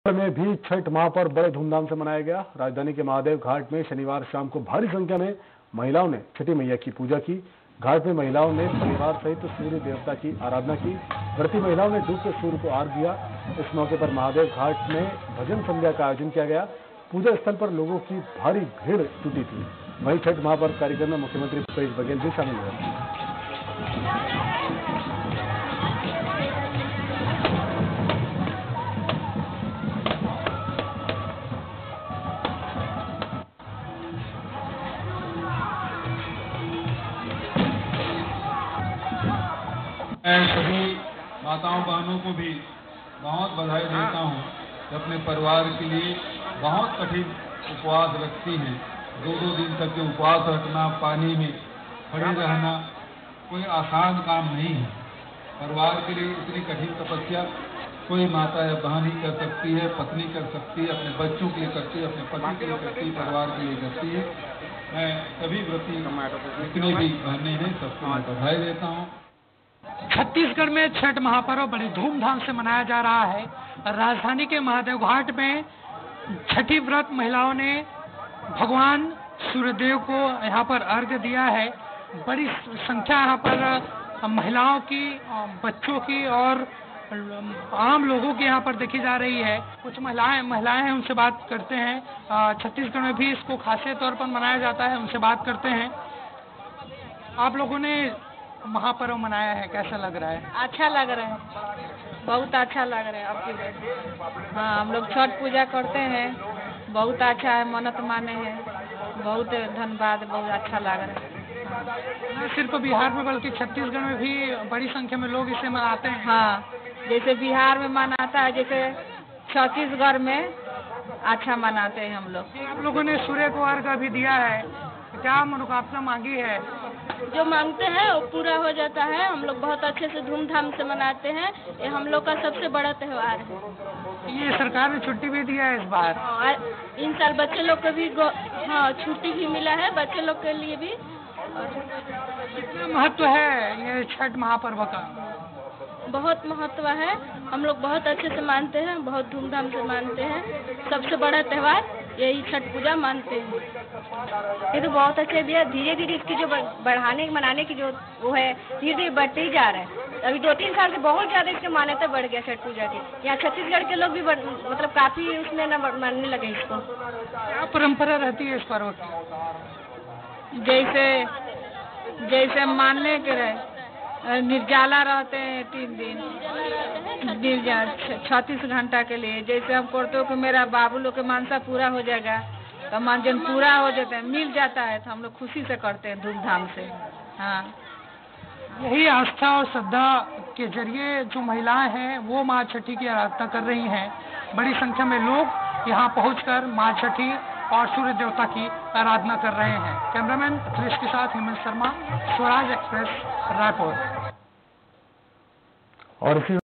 में भी छठ महापर्व बड़े धूमधाम से मनाया गया। राजधानी के महादेव घाट में शनिवार शाम को भारी संख्या में महिलाओं ने छठी मैया की पूजा की। घाट में महिलाओं ने परिवार सहित सूर्य देवता की आराधना की। व्रती महिलाओं ने डूबते सूर्य को अर्घ्य दिया। इस मौके पर महादेव घाट में भजन संध्या का आयोजन किया गया। पूजा स्थल पर लोगों की भारी भीड़ जुटी थी। वहीं छठ महापर्व कार्यक्रम में मुख्यमंत्री भूपेश बघेल भी शामिल हुए। मैं सभी माताओं बहनों को भी बहुत बधाई देता हूं कि अपने परिवार के लिए बहुत कठिन उपवास रखती हैं। 2-2 दिन तक के उपवास रखना, पानी में खड़े रहना कोई आसान काम नहीं है। परिवार के लिए इतनी कठिन तपस्या कोई माता या बहन ही कर सकती है, पत्नी कर सकती है, अपने बच्चों के लिए करती है, अपने पति के लिए करती है, परिवार के लिए करती है। मैं सभी व्रती जितने भी बहनें हैं सबको मैं बधाई देता हूँ। छत्तीसगढ़ में छठ महापर्व बड़ी धूमधाम से मनाया जा रहा है। राजधानी के महादेव घाट में छठी व्रत महिलाओं ने भगवान सूर्यदेव को यहाँ पर अर्घ्य दिया है। बड़ी संख्या यहाँ पर महिलाओं की, बच्चों की और आम लोगों की यहाँ पर देखी जा रही है। कुछ महिलाएं हैं, उनसे बात करते हैं। छत्तीसगढ़ में भी इसको खासे तौर पर मनाया जाता है, उनसे बात करते हैं। आप लोगों ने महापर्व मनाया है, कैसा लग रहा है? अच्छा लग रहा है, बहुत अच्छा लग रहा है। आपकी हाँ, हम लोग छठ पूजा करते हैं, बहुत अच्छा है, मन्नत माने हैं, बहुत धन्यवाद, बहुत अच्छा लग रहा है। न सिर्फ बिहार में बल्कि छत्तीसगढ़ में भी बड़ी संख्या में लोग इसे मनाते हैं। हाँ, जैसे बिहार में मनाता है, जैसे छत्तीसगढ़ में अच्छा मनाते हैं हम लोग। आप लोगों ने सूर्य को अर्घ्य भी दिया है, क्या मनोकामना मांगी है? जो मांगते हैं वो पूरा हो जाता है। हम लोग बहुत अच्छे से धूमधाम से मनाते हैं। ये हम लोग का सबसे बड़ा त्योहार है। ये सरकार ने छुट्टी भी दिया है इस बार। हाँ, इन साल बच्चे लोग को भी हाँ छुट्टी भी मिला है, बच्चे लोग के लिए भी। कितना महत्व है ये छठ महापर्व का? बहुत महत्व है। हम लोग बहुत अच्छे से मानते हैं, बहुत धूमधाम से मानते हैं। सबसे बड़ा त्योहार यही छठ पूजा मानते हैं। ये तो बहुत अच्छे भी है। धीरे धीरे इसकी जो बढ़ाने मनाने की जो वो है, धीरे धीरे बढ़ते ही जा रहा है। अभी 2-3 साल से बहुत ज्यादा इसकी मान्यता बढ़ गया छठ पूजा की। यहाँ छत्तीसगढ़ के लोग भी मतलब काफी उसमें न मानने लगे इसको। क्या परंपरा रहती है इस पर्व की? जैसे मानने के रहे, निर्जला रहते हैं 3 दिन, 36 घंटा के लिए। जैसे हम करते हो कि मेरा बाबू लोग के मानसा पूरा हो जाएगा, तो मानजन पूरा हो जाता है, मिल जाता है, तो हम लोग खुशी से करते हैं, धूमधाम से। हाँ, यही आस्था और श्रद्धा के जरिए जो महिलाएं हैं वो माँ छठी की आराधना कर रही हैं। बड़ी संख्या में लोग यहाँ पहुंचकर माँ छठी और सूर्य देवता की आराधना कर रहे हैं। कैमरामैन अखिलेश के साथ हेमंत शर्मा, स्वराज एक्सप्रेस, रायपुर। और इसी